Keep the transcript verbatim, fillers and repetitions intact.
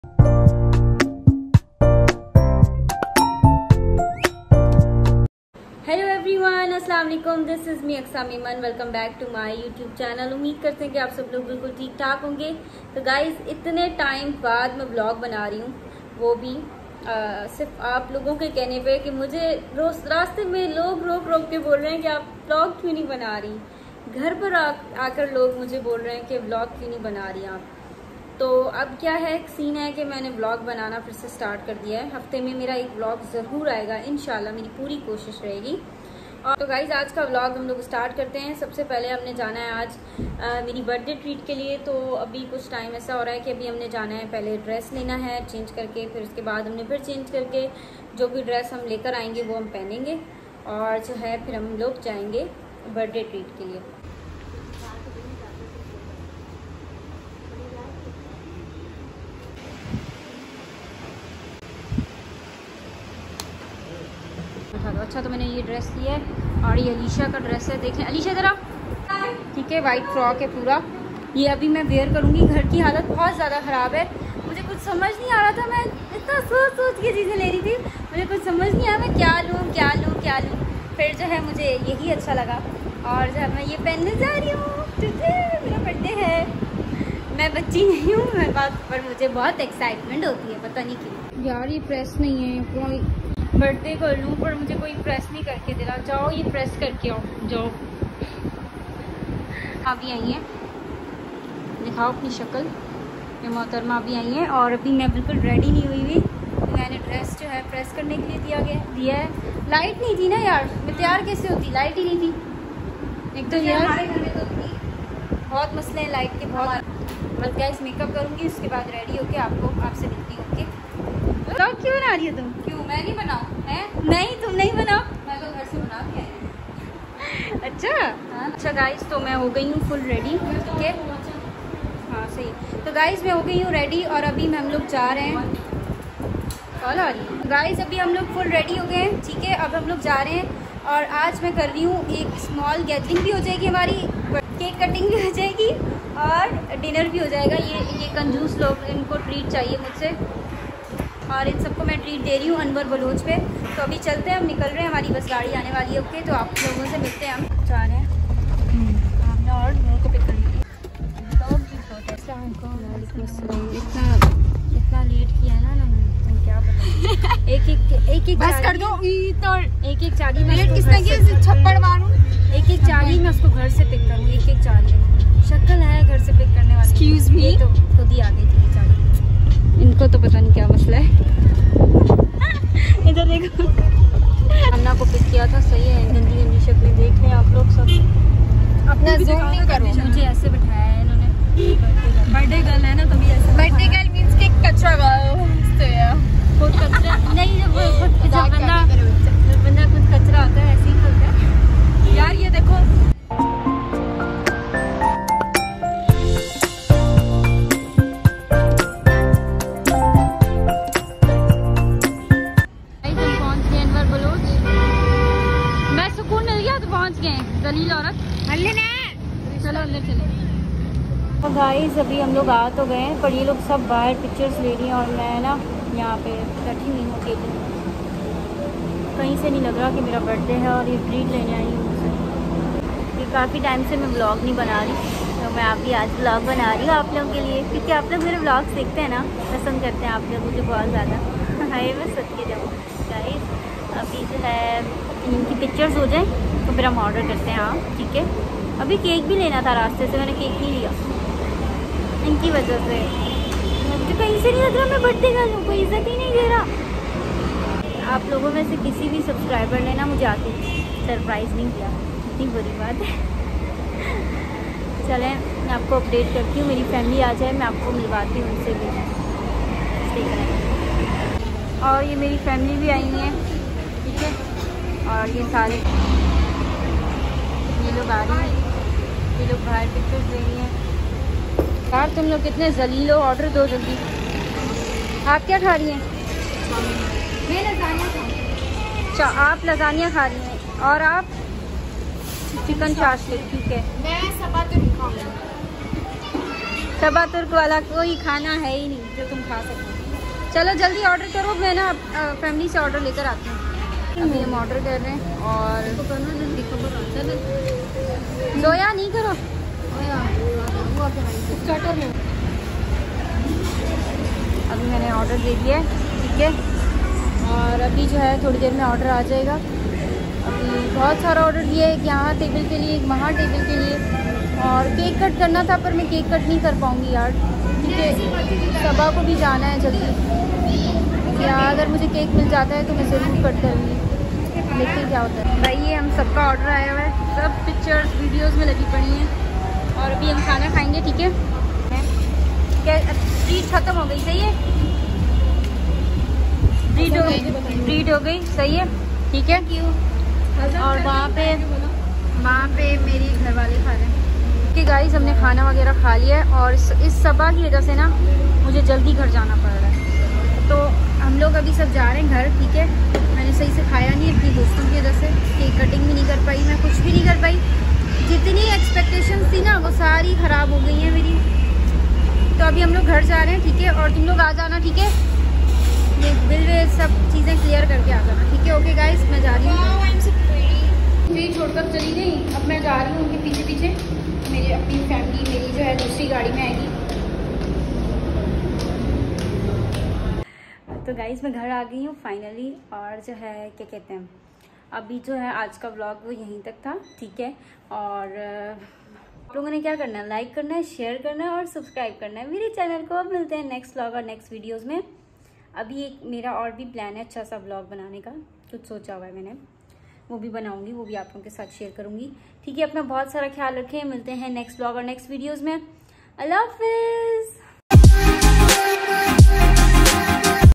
Hello everyone, अस्सलाम वालेकुम। This is me Aqsa Memon. Welcome back to my YouTube channel. उम्मीद करते हैं कि आप सब लोग बिल्कुल ठीक ठाक होंगे। तो गाइज़, इतने टाइम बाद मैं ब्लॉग बना रही हूँ, वो भी आ, सिर्फ आप लोगों के कहने पे कि मुझे रोज रास्ते में लोग रोक रोक के बोल रहे हैं कि आप ब्लॉग क्यों नहीं बना रही। घर पर आ, आकर लोग मुझे बोल रहे हैं कि ब्लॉग क्यों नहीं बना रही आप। तो अब क्या है, एक सीन है कि मैंने ब्लॉग बनाना फिर से स्टार्ट कर दिया है। हफ्ते में मेरा एक ब्लॉग ज़रूर आएगा इंशाल्लाह, मेरी पूरी कोशिश रहेगी। और तो गाइज़, आज का व्लॉग हम लोग स्टार्ट करते हैं। सबसे पहले हमने जाना है आज आ, मेरी बर्थडे ट्रीट के लिए। तो अभी कुछ टाइम ऐसा हो रहा है कि अभी हमने जाना है, पहले ड्रेस लेना है चेंज करके, फिर उसके बाद हमने फिर चेंज करके जो भी ड्रेस हम लेकर आएंगे वो हम पहनेंगे, और जो है फिर हम लोग जाएंगे बर्थडे ट्रीट के लिए। अच्छा, तो मैंने ये ड्रेस लिया है और ये अलीशा का ड्रेस है। देखें अलीशा ज़रा, ठीक है, वाइट फ्रॉक है पूरा। ये अभी मैं वेयर करूँगी। घर की हालत बहुत ज़्यादा ख़राब है, मुझे कुछ समझ नहीं आ रहा था। मैं इतना सोच सोच के चीज़ें ले रही थी, मुझे कुछ समझ नहीं आया मैं क्या लूँ क्या लूँ क्या लूँ। फिर जो है मुझे यही अच्छा लगा और जो है मैं ये पहनने जा रही हूँ क्योंकि मेरा बर्थडे है। मैं बच्ची नहीं हूँ मेरे पास, पर मुझे बहुत एक्साइटमेंट होती है, पता नहीं क्यों। यार ये प्रेस नहीं है, कोई बर्थडे कर लूँ पर मुझे कोई प्रेस नहीं करके दे रहा। जाओ ये प्रेस करके आओ, जाओ। अभी आई हैं, दिखाओ अपनी शक्ल। ये मोहतरमा अभी आई हैं और अभी मैं बिल्कुल रेडी नहीं हुई हुई। तो मैंने ड्रेस जो है प्रेस करने के लिए दिया गया दिया है। लाइट नहीं थी ना यार, मैं तैयार कैसे होती, लाइट ही नहीं थी। एक तो यार हमारे घर में तो थी, बहुत मसले हैं लाइट के, बहुत। बस गाइस मेकअप करूँगी, उसके बाद रेडी होके आपको आपसे मिलती हूँ। ओके, तो क्यों बना रही हो तुम? क्यों मैं नहीं बनाऊँ? है नहीं, तुम नहीं बनाओ, मैं तो घर से बना के आई हूँ। अच्छा हाँ? अच्छा गाइस, तो मैं हो गई हूँ फुल रेडी। ठीक है, हाँ सही। तो गाइस मैं हो गई हूँ रेडी और अभी हम लोग जा रहे हैं। कॉल आ रही है। गाइस अभी हम लोग फुल रेडी हो गए हैं, ठीक है। अब हम लोग जा रहे हैं और आज मैं कर रही हूँ एक स्मॉल गैदरिंग भी हो जाएगी हमारी, केक कटिंग भी हो जाएगी और डिनर भी हो जाएगा। ये ये कंजूस लोग, इनको ट्रीट चाहिए मुझसे और इन सबको मैं ट्रीट दे रही हूँ अनवर बलोच पे। तो अभी चलते हैं, हम निकल रहे हैं, हमारी बस गाड़ी आने वाली है। ओके, तो आप लोगों से मिलते हैं, हम जा रहे हैं। हमने और लोगों को पिक कर लिया। इतना इतना लेट किया है ना ना, क्या पता। एक एक एक एक बस कर दो तो एक एक चाली में लेट किसने किया? छप्पड़ मारूं? एक एक चाली में उसको घर से पिक करूँ, एक एक चाली। शक्ल है घर से पिक करने वाली। एक्सक्यूज मी, तो खुद ही आ गई थी ये चाली। इनको तो पता नहीं क्या मसला है। इधर देखो, अन्ना को पिक किया था, सही है। गंदी गंदी शक्लें देख रहे हैं आप लोग सब। अपना ज़ूम नहीं करो। मुझे ऐसे बिठाया है इन्होंने। बर्थडे गर्ल है ना, तभी ऐसे। बर्थडे गर्ल मींस के कचरा गर्ल तो यार खुद कचरा नहीं, जब खुद जब बंदा जब बंदा खुद कचरा होता है ऐसे ही होता है यार। ये देखो, दलील औरत चलो अंदर चले। तो गाइस अभी हम लोग आ तो गए हैं, पर ये लोग सब बाहर पिक्चर्स ले रही हैं और मैं ना यहाँ पे बैठी हुई हूँ अकेली। कहीं से नहीं लग रहा कि मेरा बर्थडे है और ये ट्रीट लेने आई हूँ मुझसे। ये काफ़ी टाइम से मैं ब्लॉग नहीं बना रही, तो मैं अभी आज ब्लॉग बना रही हूँ आप लोगों के लिए, क्योंकि आप लोग मेरे ब्लॉग्स देखते हैं ना, पसंद करते हैं आप लोग मुझे बहुत ज़्यादा। हाय मैं सच के जाऊँ गाइस। अभी जो है इनकी पिक्चर्स हो जाए तो फिर हम ऑर्डर करते हैं। हाँ ठीक है, अभी केक भी लेना था रास्ते से, मैंने केक नहीं लिया इनकी वजह से। मुझे कहीं से नहीं लग रहा मैं बर्थडे गर्ल हूँ, कोई इज्जत ही नहीं दे रहा। आप लोगों में से किसी भी सब्सक्राइबर ने ना मुझे आके सरप्राइज़ नहीं किया, इतनी बुरी बात है। चलें मैं आपको अपडेट करती हूँ, मेरी फैमिली आ जाए मैं आपको मिलवाती हूँ उनसे भी। ठीक है, और ये मेरी फैमिली भी आई है, ठीक है। और ये सारे ये लोग आ रहे हैं, ये लोग बाहर पिक्चर्स ले रही हैं। यार तुम लोग कितने जलील हो, ऑर्डर दो जल्दी। आप क्या खा रही हैं? मैं लजानिया खा रही हूँ। अच्छा, आप लजानिया खा रही हैं और आप चिकन चाशनी। ठीक है, मैं चपाती खाऊंगी। सबा तुर्क वाला कोई खाना है ही नहीं जो तुम खा सकते। चलो जल्दी ऑर्डर करो, मैं ना फैमिली से ऑर्डर लेकर आती हूँ। अभी हम ऑर्डर कर रहे हैं और जोया नहीं करो स्टार्टर में। अभी मैंने ऑर्डर दे दिया है, ठीक है, और अभी जो है थोड़ी देर में ऑर्डर आ जाएगा। अभी बहुत सारा ऑर्डर दिया है, एक यहाँ टेबल के लिए, एक वहाँ टेबल के लिए, और केक कट करना था पर मैं केक कट नहीं कर पाऊँगी यार, क्योंकि सबा को भी जाना है जल्दी। या अगर मुझे केक मिल जाता है तो मैं ज़रूर कट करूँगी, देखते क्या होता है। भाई ये हम सबका ऑर्डर आया हुआ है, सब पिक्चर्स वीडियोस में लगी पड़ी हैं और अभी हम खाना खाएंगे, ठीक है। क्या ट्रीट ख़त्म हो गई, सही है, ट्रीट हो गई, ट्रीट हो गई, सही है, ठीक है। और वहाँ पे वहाँ पे मेरी घर वाले खा रहे हैं कि गाइस हमने खाना वगैरह खा लिया है और इस सबा की वजह से ना मुझे जल्दी घर जाना पड़ रहा है। तो हम लोग अभी सब जा रहे हैं घर, ठीक है। मैंने सही से खाया नहीं अपनी दोस्तों की वजह से, केक कटिंग भी नहीं कर पाई, मैं कुछ भी नहीं कर पाई। जितनी एक्सपेक्टेशंस थी ना वो सारी ख़राब हो गई हैं मेरी। तो अभी हम लोग घर जा रहे हैं, ठीक है, और तुम लोग आ जाना, ठीक है। ये बिल वे सब चीज़ें क्लियर करके आ जाना, ठीक है। ओके गाइस, मैं जा रही हूँ, फिर छोड़कर चली गई, अब मैं जा रही हूँ उनके पीछे पीछे। मेरी अपनी फैमिली मेरी जो है दूसरी गाड़ी में आएगी। तो गाइस मैं घर आ गई हूँ फाइनली, और जो है क्या कहते हैं, अभी जो है आज का व्लॉग वो यहीं तक था, ठीक है। और आप लोगों ने क्या करना है, लाइक करना है, शेयर करना है और सब्सक्राइब करना है मेरे चैनल को। अब मिलते हैं नेक्स्ट व्लॉग और नेक्स्ट वीडियोज़ में। अभी एक मेरा और भी प्लान है अच्छा सा व्लॉग बनाने का, कुछ सोचा हुआ है मैंने, वो भी बनाऊंगी, वो भी आप लोगों के साथ शेयर करूंगी, ठीक है। अपना बहुत सारा ख्याल रखें, मिलते हैं नेक्स्ट व्लॉग और नेक्स्ट वीडियोज़ में। अल्लाह हाफिज़।